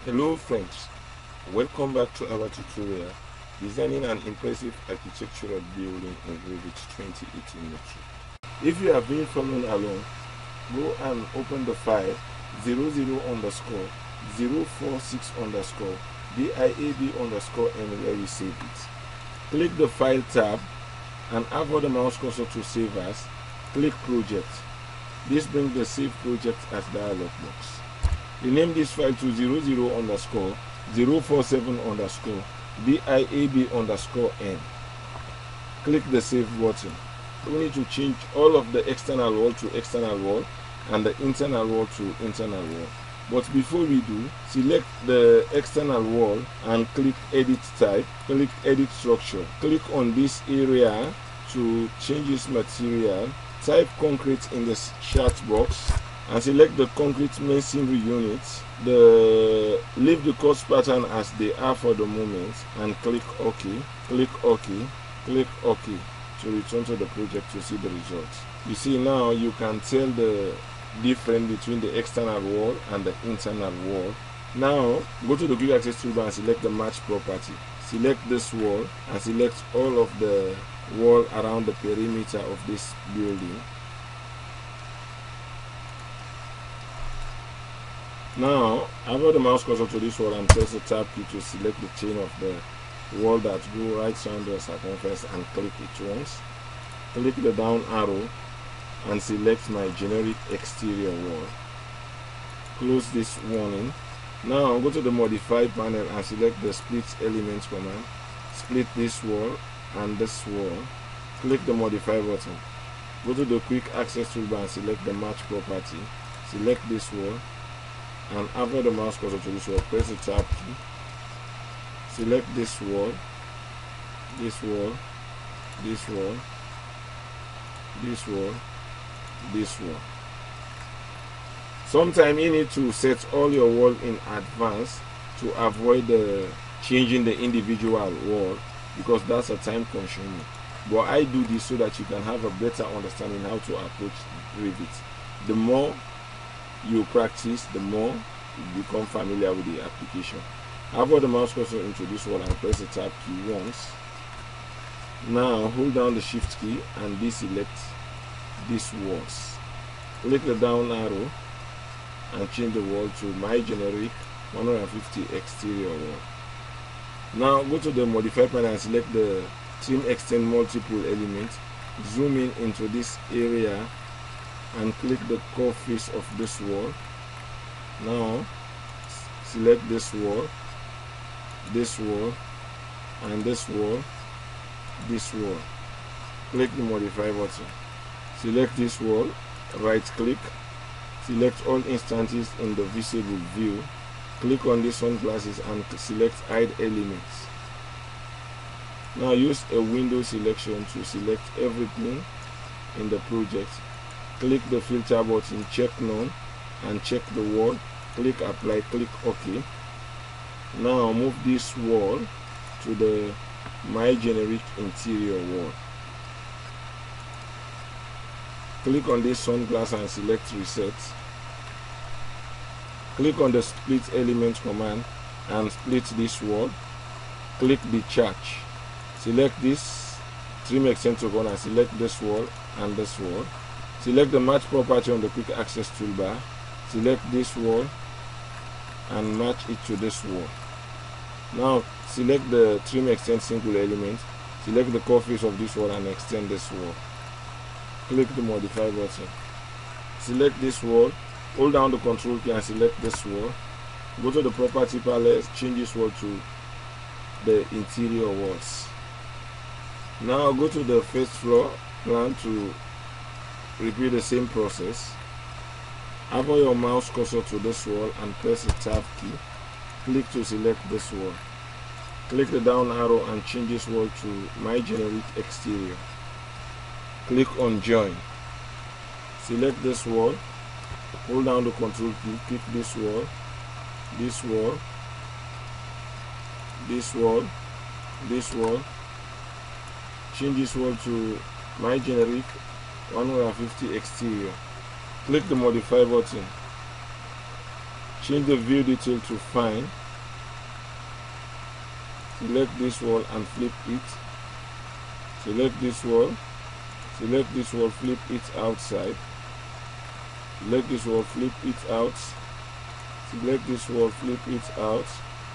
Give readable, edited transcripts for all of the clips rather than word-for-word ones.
Hello friends, welcome back to our tutorial designing an impressive architectural building in Revit 2018 module. If you have been following along, go and open the file 00_046_DIAB_ and where you save it. Click the file tab and hover the mouse cursor to save as. Click project. This brings the save project as dialog box. Rename this file to 00_047_DIAB_N. Click the save button. We need to change all of the external wall to external wall and the internal wall to internal wall. But before we do, select the external wall and click edit type, click edit structure. Click on this area to change its material. Type concrete in the chat box and select the concrete masonry units. Leave the cost pattern as they are for the moment and click OK. Click OK. Click OK to return to the project to see the results. You see now you can tell the difference between the external wall and the internal wall. Now go to the quick access toolbar and select the match property. Select this wall and select all of the wall around the perimeter of this building. Now hover the mouse cursor to this wall and press the tab key to select the chain of the wall that go right around the circumference and click it once. Click the down arrow and select my generic exterior wall. Close this warning. Now go to the modify panel and select the split elements command. Split this wall and this wall. Click the modify button. Go to the quick access toolbar and select the match property. Select this wall and hover the mouse cursor to this wall. Press the tab key. Select this wall, this wall, this wall, this wall, this wall. Sometimes you need to set all your wall in advance to avoid changing the individual wall, because that's a time consuming. But I do this so that you can have a better understanding how to approach Revit. The more you practice, the more you become familiar with the application. Hover the mouse cursor into this wall and press the tab key once. Now hold down the shift key and deselect these walls. Click the down arrow and change the wall to my generic 150 exterior wall. Now go to the modify panel and select the trim extend multiple element. Zoom in into this area and click the curve face of this wall. Now select this wall, this wall, and this wall, this wall. Click the modify button. Select this wall, right click, select all instances in the visible view. Click on the sunglasses and select hide elements. Now use a window selection to select everything in the project. Click the filter button, check none, and check the wall. Click apply, click OK. Now move this wall to the my generic interior wall. Click on this sunglass and select reset. Click on the split element command and split this wall. Click the charge. Select this trim extend to corner and select this wall and this wall. Select the match property on the quick access toolbar. Select this wall and match it to this wall. Now select the trim extend single element. Select the curve face of this wall and extend this wall. Click the modify button. Select this wall. Hold down the control key and select this wall. Go to the property palette. Change this wall to the interior walls. Now go to the first floor plan to repeat the same process. Hover your mouse cursor to this wall and press the tab key. Click to select this wall. Click the down arrow and change this wall to my generic exterior. Click on join. Select this wall. Hold down the control key. Click this wall, this wall, this wall, this wall. Change this wall to my generic 150 exterior. Click the modify button. Change the view detail to fine. Select this wall and flip it. Select this wall. Select this wall, flip it outside. Select this wall, flip it out. Select this wall, flip it out.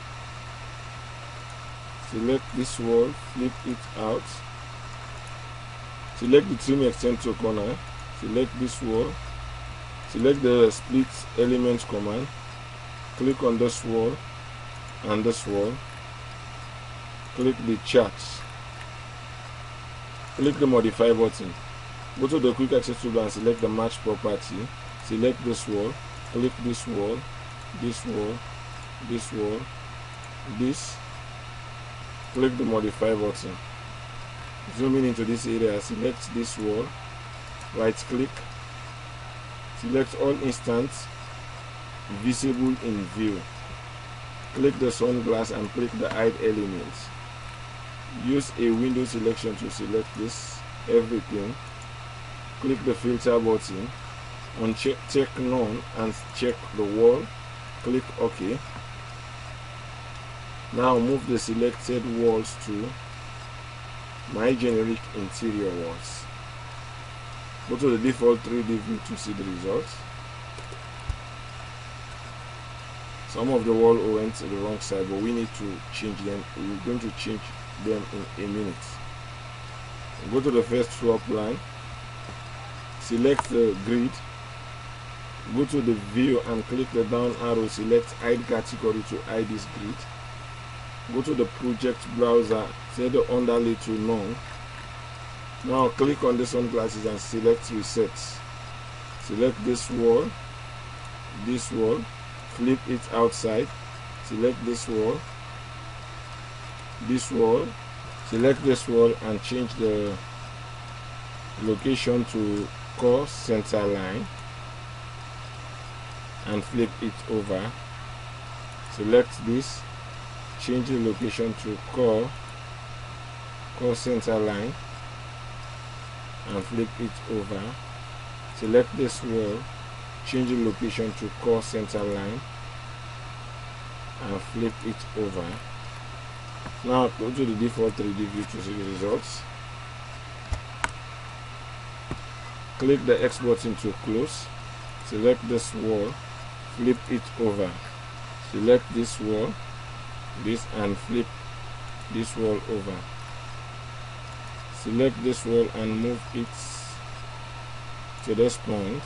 Select this wall, flip it out. Select the trim extend to corner. Select this wall. Select the split element command. Click on this wall and this wall. Click the charts. Click the modify button. Go to the quick access toolbar and select the match property. Select this wall. Click this wall, this wall, this wall, this. Click the modify button. Zoom in into this area. Select this wall. Right click. Select all instants visible in view. Click the sunglass and click the hide elements. Use a window selection to select this everything. Click the filter button. Check none and check the wall. Click OK. Now move the selected walls to my generic interior walls. Go to the default 3D view to see the results. Some of the wall went to the wrong side, but we need to change them. We're going to change them in a minute. Go to the first floor plan. Select the grid. Go to the view and click the down arrow. Select hide category to hide this grid. Go to the project browser. Set the underlay to none. Now click on the sunglasses and select reset. Select this wall, flip it outside. Select this wall, select this wall and change the location to core center line and flip it over. Select this, change the location to core center line and flip it over. Select this wall, change the location to core center line and flip it over. Now go to the default 3D view to see the results. Click the X button to close. Select this wall, flip it over. Select this wall, this, and flip this wall over. Select this wall and move it to this point.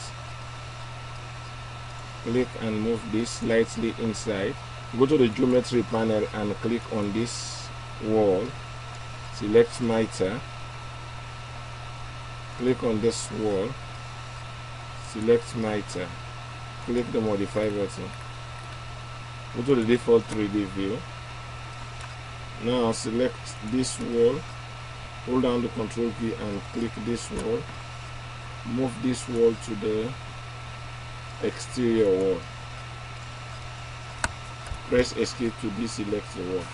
Click and move this slightly inside. Go to the geometry panel and click on this wall. Select mitre. Click on this wall. Select mitre. Click the modify button. Go to the default 3D view. Now select this wall. Hold down the control key and click this wall. Move this wall to the exterior wall. Press escape to deselect the wall.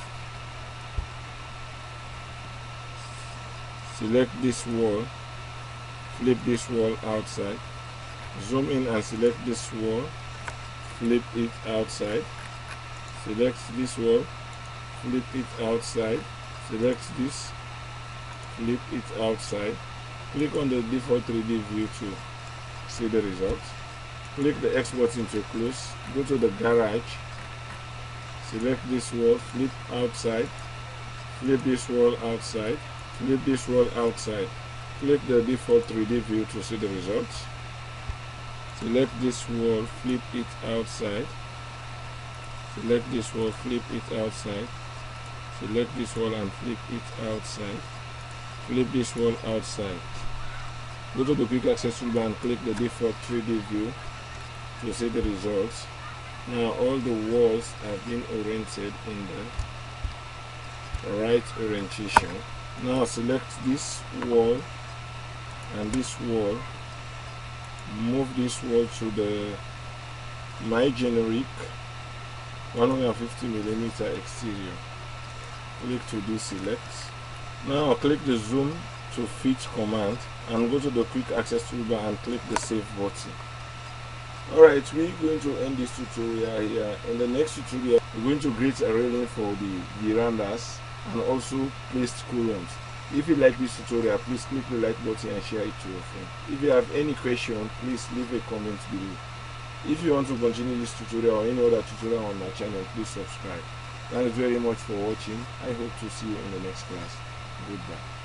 Select this wall, flip this wall outside. Zoom in and select this wall, flip it outside. Select this wall, flip it outside. Select this, flip it outside. Click on the default 3D view to see the results. Click the X button to close. Go to the garage. Select this wall, flip outside. Flip this wall outside. Flip this wall outside. Click the default 3D view to see the results. Select this wall, flip it outside. Select this wall, flip it outside. Select this wall and flip it outside. Flip this wall outside. Go to the quick access toolbar and click the default 3D view to see the results. Now all the walls have been oriented in the right orientation. Now select this wall and this wall. Move this wall to the my generic 150mm exterior. Click to deselect. Now click the zoom to fit command and go to the quick access toolbar and click the save button. Alright, we're going to end this tutorial here. In the next tutorial, we're going to create a railing for the verandas and also placed columns. If you like this tutorial, please click the like button and share it to your friend. If you have any question, please leave a comment below. If you want to continue this tutorial or any other tutorial on my channel, please subscribe. Thanks very much for watching. I hope to see you in the next class. Goodbye.